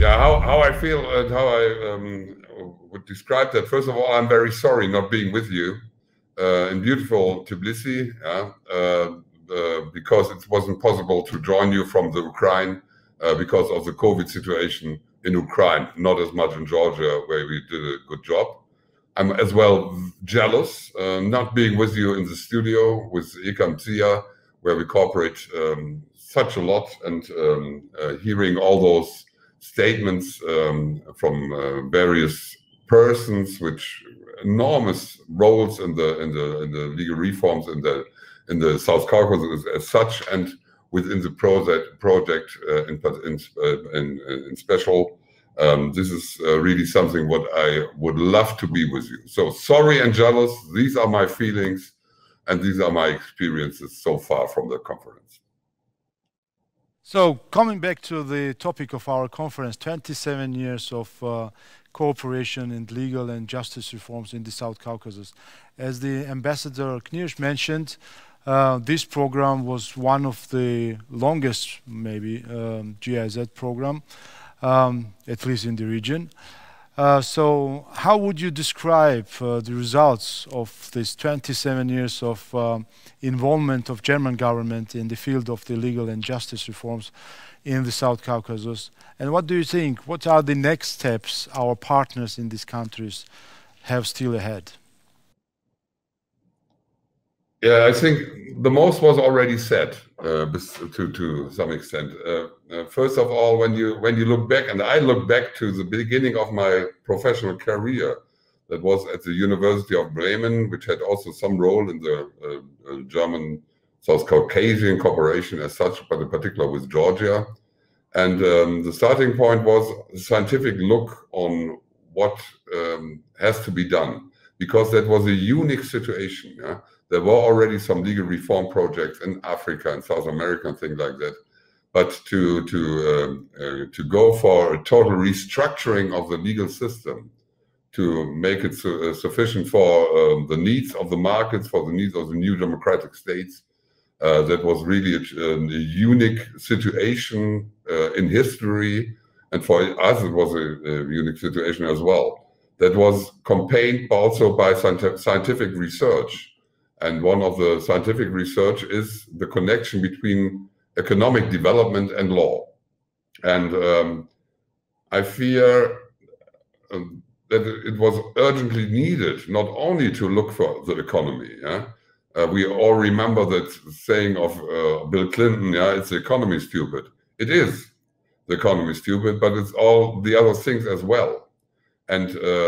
Yeah, how I feel and how I would describe that. First of all, I'm very sorry not being with you in beautiful Tbilisi, because it wasn't possible to join you from the Ukraine because of the COVID situation in Ukraine, not as much in Georgia, where we did a good job. I'm as well jealous not being with you in the studio with Ekam Tzia, where we cooperate such a lot, and hearing all those statements from various persons, which enormous roles in the legal reforms in the South Caucasus as such, and within the project in special. This is really something what I would love to be with you. So sorry and jealous. These are my feelings, and these are my experiences so far from the conference. So coming back to the topic of our conference, 27 years of cooperation in legal and justice reforms in the South Caucasus. As the Ambassador Knirsch mentioned, this program was one of the longest, maybe, GIZ program, at least in the region. So how would you describe the results of this 27 years of involvement of German government in the field of the legal and justice reforms in the South Caucasus? And what do you think? What are the next steps our partners in these countries have still ahead? Yeah, I think the most was already said to some extent. First of all, when you look back, and I look back to the beginning of my professional career, that was at the University of Bremen, which had also some role in the German South Caucasian cooperation as such, but in particular with Georgia. And the starting point was a scientific look on what has to be done, because that was a unique situation. Yeah? There were already some legal reform projects in Africa and South America and things like that. But to go for a total restructuring of the legal system, to make it sufficient for the needs of the markets, for the needs of the new democratic states, that was really a unique situation in history. And for us, it was a unique situation as well. That was campaigned also by scientific research. And one of the scientific research is the connection between economic development and law. And I fear that it was urgently needed not only to look for the economy. Yeah? We all remember that saying of Bill Clinton, yeah, it's the economy stupid. It is the economy stupid, but it's all the other things as well. And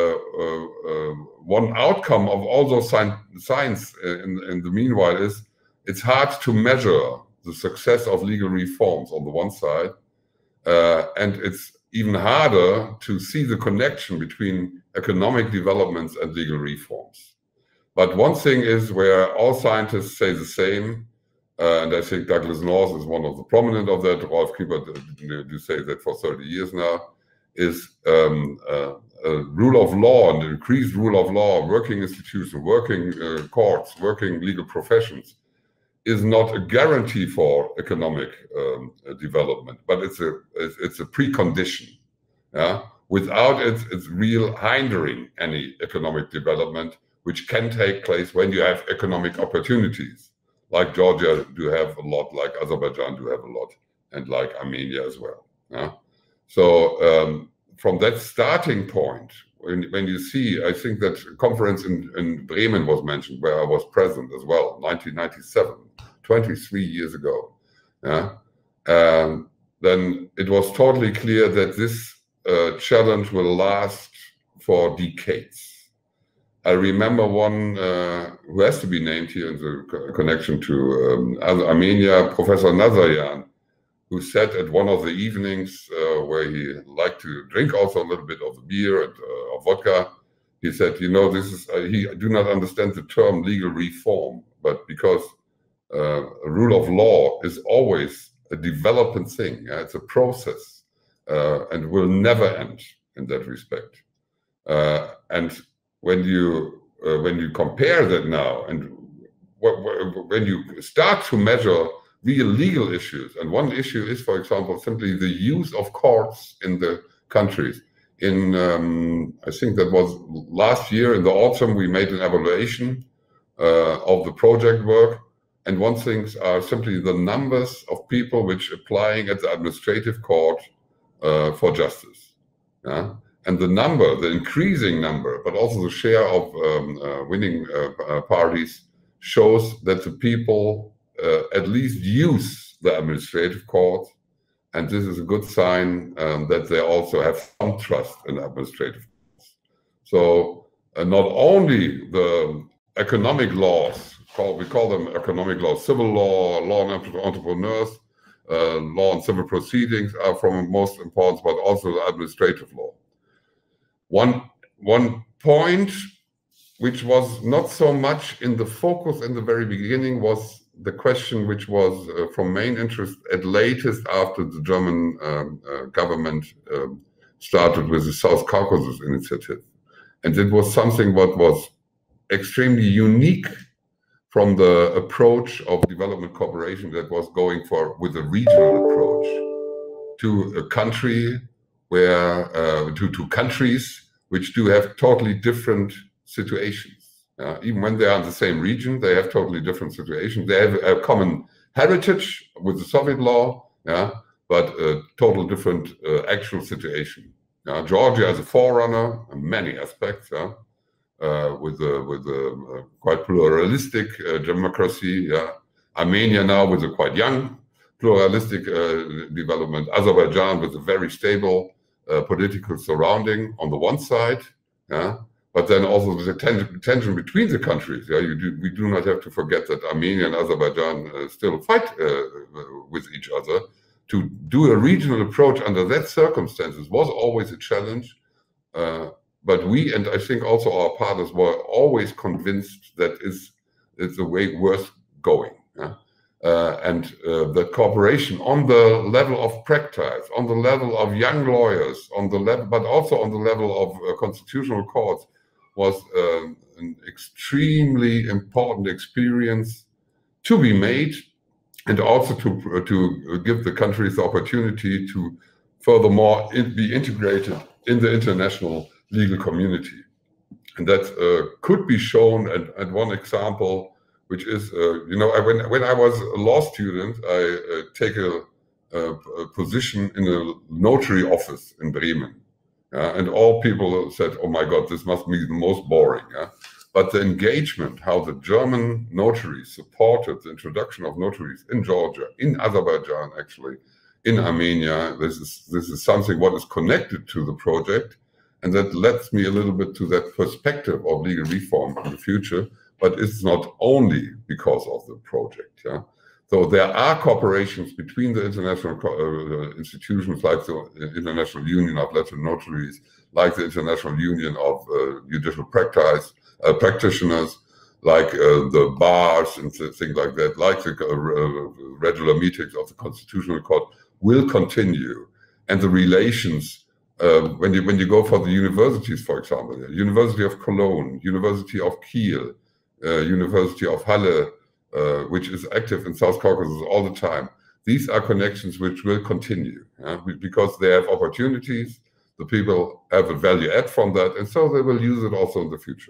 one outcome of all those science in the meanwhile is it's hard to measure the success of legal reforms on the one side, and it's even harder to see the connection between economic developments and legal reforms. But one thing is where all scientists say the same, and I think Douglas North is one of the prominent of that, Rolf Kiepert do say that for 30 years now, is rule of law and increased rule of law, working institutions, working courts, working legal professions is not a guarantee for economic development, but it's a precondition. Yeah? Without it, it's real hindering any economic development, which can take place when you have economic opportunities, like Georgia do have a lot, like Azerbaijan do have a lot, and like Armenia as well. Yeah? So from that starting point, when you see, I think that conference in Bremen was mentioned, where I was present as well, 1997, 23 years ago. Yeah? Then it was totally clear that this challenge will last for decades. I remember one who has to be named here in the connection to Armenia, Professor Nazaryan, who said at one of the evenings where he liked to drink also a little bit of the beer and of vodka, he said, you know, this is, he do not understand the term legal reform, but because rule of law is always a developing thing. Yeah? It's a process and will never end in that respect. And when you compare that now, and when you start to measure real legal issues, and one issue is, for example, simply the use of courts in the countries. I think that was last year in the autumn, we made an evaluation of the project work. And one thing are simply the numbers of people which applying at the administrative court for justice. Yeah? And the increasing number, but also the share of winning parties shows that the people at least use the administrative court. And this is a good sign that they also have some trust in administrative courts. So not only the economic laws, we call them economic laws, civil law, law on entrepreneurs, law on civil proceedings are from most importance, but also the administrative law. One point which was not so much in the focus in the very beginning was the question which was from main interest at latest after the German government started with the South Caucasus initiative. And it was something what was extremely unique from the approach of development cooperation that was going for with a regional approach to a country where to countries which do have totally different situations. Even when they are in the same region, they have totally different situations. They have a common heritage with the Soviet law, but a total different actual situation. Georgia as a forerunner in many aspects, with a quite pluralistic democracy. Armenia now with a quite young pluralistic development. Azerbaijan with a very stable political surrounding on the one side, but then also the tension between the countries. We do not have to forget that Armenia and Azerbaijan still fight with each other. To do a regional approach under that circumstances was always a challenge. But we, and I think also our partners, were always convinced that it's the way worth going. And that cooperation on the level of practice, on the level of young lawyers, on the level, but also on the level of constitutional courts, was an extremely important experience to be made, and also to give the countries the opportunity to furthermore be integrated in the international legal community. And that could be shown at one example, which is, when I was a law student, I take a position in a notary office in Bremen. And all people said, oh my God, this must be the most boring. But the engagement, how the German notaries supported the introduction of notaries in Georgia, in Azerbaijan, actually, in Armenia, this is something what is connected to the project. And that leads me a little bit to that perspective of legal reform in the future, but it's not only because of the project. So there are cooperations between the international institutions like the International Union of Letter Notaries, like the International Union of Judicial Practitioners, like the bars and things like that, like the regular meetings of the Constitutional Court will continue. And the relations, when you go for the universities, for example, University of Cologne, University of Kiel, University of Halle, which is active in South Caucasus all the time. These are connections which will continue because they have opportunities, the people have a value add from that, and so they will use it also in the future.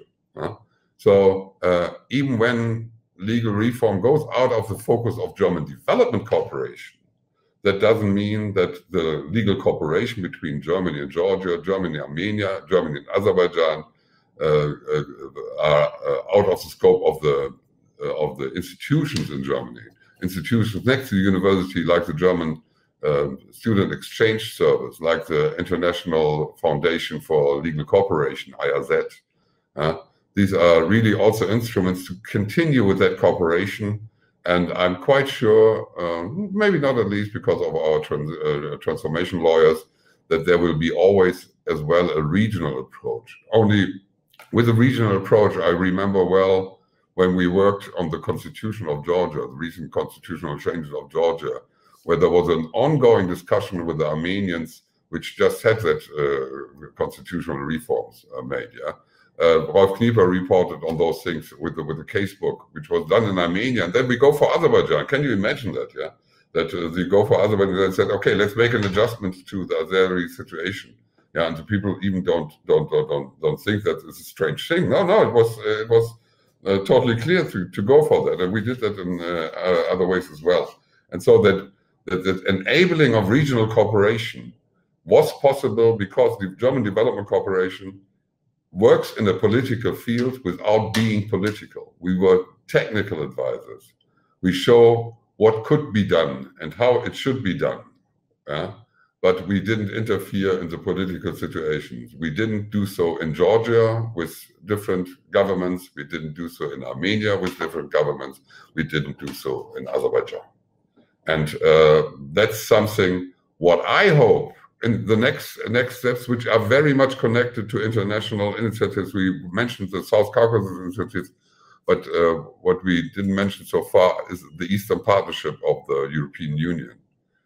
So even when legal reform goes out of the focus of German development cooperation, that doesn't mean that the legal cooperation between Germany and Georgia, Germany and Armenia, Germany and Azerbaijan are out of the scope of the institutions in Germany. Institutions next to the university, like the German Student Exchange Service, like the International Foundation for Legal Cooperation, IAZ. These are really also instruments to continue with that cooperation. And I'm quite sure, maybe not at least because of our transformation lawyers, that there will be always as well a regional approach. Only with a regional approach, I remember well when we worked on the Constitution of Georgia, the recent constitutional changes of Georgia, where there was an ongoing discussion with the Armenians, which just had that constitutional reforms made. Rolf Knieper reported on those things with the casebook, which was done in Armenia, and then we go for Azerbaijan. Can you imagine that? That they go for Azerbaijan and said, okay, let's make an adjustment to the Azeri situation. Yeah, and the people even don't think that it's a strange thing. No, it was totally clear to go for that, and we did that in other ways as well. And so that enabling of regional cooperation was possible because the German Development Cooperation works in a political field without being political. We were technical advisors. We show what could be done and how it should be done. But we didn't interfere in the political situations. We didn't do so in Georgia with different governments. We didn't do so in Armenia with different governments. We didn't do so in Azerbaijan. And that's something what I hope in the next steps, which are very much connected to international initiatives. We mentioned the South Caucasus initiatives, but what we didn't mention so far is the Eastern Partnership of the European Union.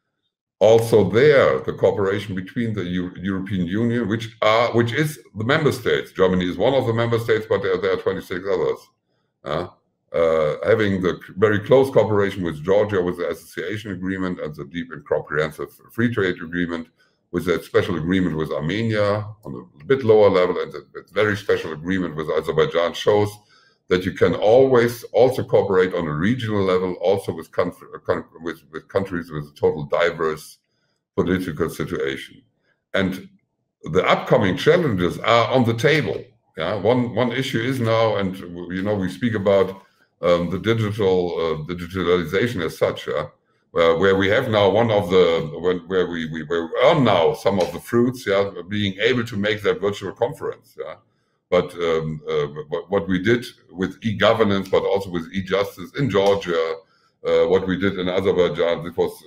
Also there, the cooperation between the European Union, which is the member states. Germany is one of the member states, but there are 26 others. Having the very close cooperation with Georgia, with the association agreement and the deep and comprehensive free trade agreement, with a special agreement with Armenia on a bit lower level, and a very special agreement with Azerbaijan shows that you can always also cooperate on a regional level, also with countries with a total diverse political situation. And the upcoming challenges are on the table. Yeah, one issue is now, and we speak about the digitalization as such, where we have now where we earn now some of the fruits, being able to make that virtual conference. But what we did with e-governance, but also with e-justice in Georgia, what we did in Azerbaijan, it was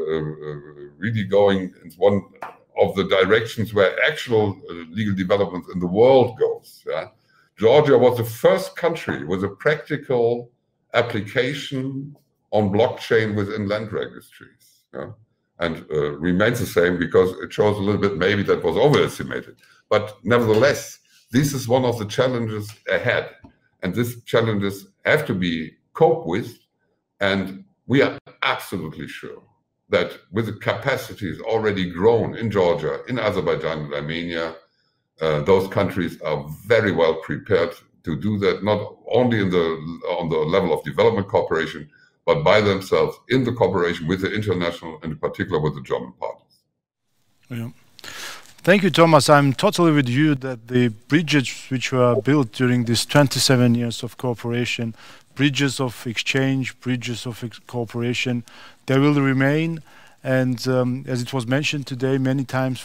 really going in one of the directions where actual legal development in the world goes. Georgia was the first country with a practical application on blockchain within land registries, and remains the same because it shows a little bit maybe that was overestimated. But nevertheless, this is one of the challenges ahead, and these challenges have to be coped with, and we are absolutely sure that with the capacities already grown in Georgia, in Azerbaijan and Armenia, those countries are very well prepared to do that, not only on the level of development cooperation, but by themselves in the cooperation with the international, and in particular with the German partners. Yeah. Thank you, Thomas. I'm totally with you that the bridges which were built during these 27 years of cooperation, bridges of exchange, bridges of cooperation, they will remain. And as it was mentioned today many times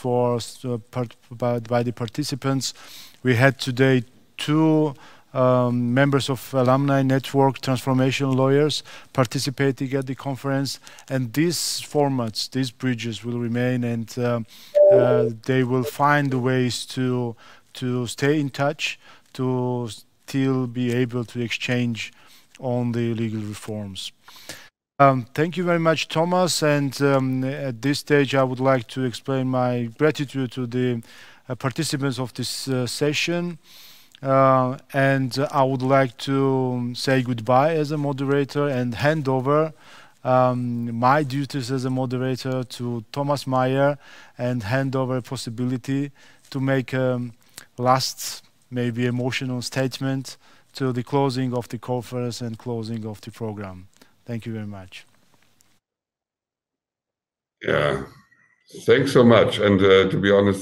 by the participants, we had today two members of Alumni Network Transformation Lawyers participating at the conference, and these formats, these bridges will remain, and they will find ways to stay in touch, to still be able to exchange on the legal reforms. Thank you very much, Thomas, and at this stage I would like to explain my gratitude to the participants of this session. And I would like to say goodbye as a moderator and hand over my duties as a moderator to Thomas Meyer, and hand over a possibility to make a last, maybe emotional statement to the closing of the conference and closing of the program. Thank you very much. Yeah. Thanks so much. And to be honest,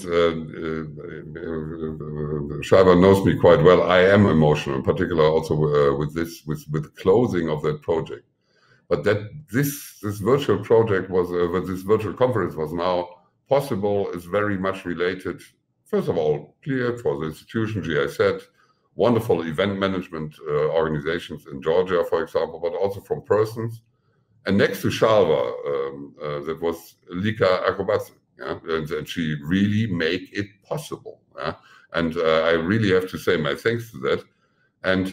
Shaiba knows me quite well. I am emotional, in particular also with the closing of that project. But that this virtual project was, this virtual conference was now possible, is very much related, first of all, clear for the institution, GIZ, wonderful event management organizations in Georgia, for example, but also from persons. And next to Shalva, that was Lika Akrobatse, and she really made it possible. And I really have to say my thanks to that. And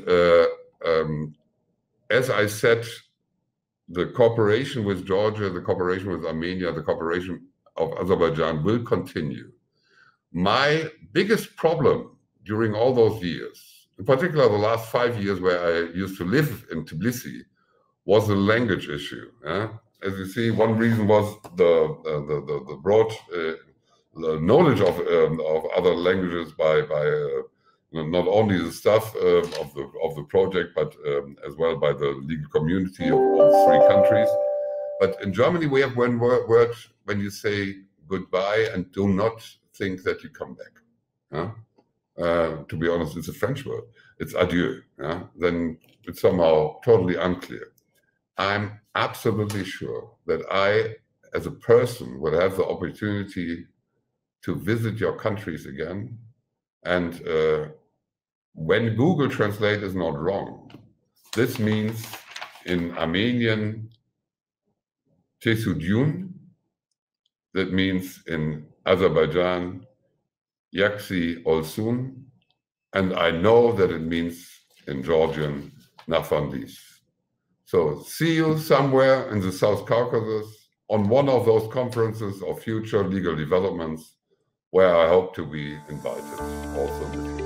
as I said, the cooperation with Georgia, the cooperation with Armenia, the cooperation of Azerbaijan will continue. My biggest problem during all those years, in particular the last 5 years where I used to live in Tbilisi, was the language issue. As you see, one reason was the broad knowledge of other languages by not only the staff of the project, but as well by the legal community of all three countries. But in Germany, we have one word when you say goodbye and do not think that you come back. To be honest, it's a French word. It's adieu. Then it's somehow totally unclear. I'm absolutely sure that I, as a person, will have the opportunity to visit your countries again. And when Google Translate is not wrong, this means in Armenian, Tesudyun, that means in Azerbaijan, Yaksi Olsun, and I know that it means in Georgian, Nafandis. So see you somewhere in the South Caucasus on one of those conferences of future legal developments where I hope to be invited also in the future.